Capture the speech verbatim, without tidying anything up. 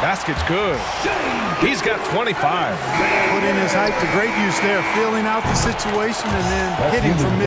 Basket's good. He's got twenty-five. Putting his height to great use there, feeling out the situation and then hitting from mid.